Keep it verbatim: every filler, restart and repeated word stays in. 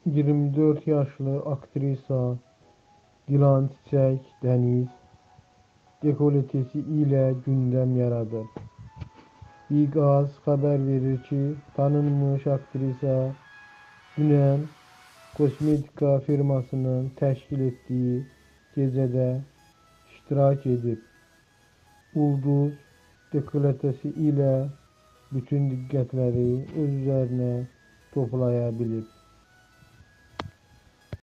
iyirmi dörd yaşlı aktrisa Dilan Çiçək Dəniz dekoltesi ilə gündəm yaradır. Big Az xəbər verir ki, tanınmış aktrisa dünən kosmetika firmasının təşkil etdiyi gecədə iştirak edib. Ulduz dekoltesi ilə bütün diqqətləri öz üzərinə toplaya bilib.